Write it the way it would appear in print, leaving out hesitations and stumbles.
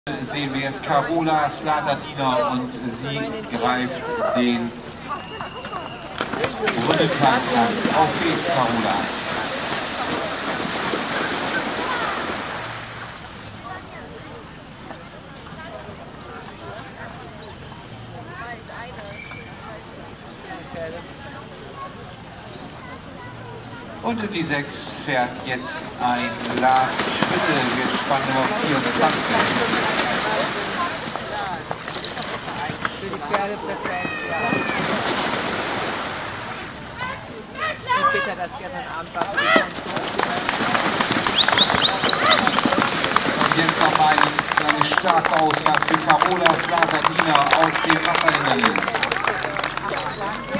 Sehen wir jetzt Carola Slaterdiner und sie greift den Rundetag an. Auf geht's, Carola. Und in die 6 fährt jetzt ein Lars Schwitte, wir spannen auf 24. Für die Pferde perfekt, ja. Wie Peter das gestern Abend war. Und jetzt nochmal eine starke Ausgabe für Carola Slaterdiner aus dem Wasserhindernis.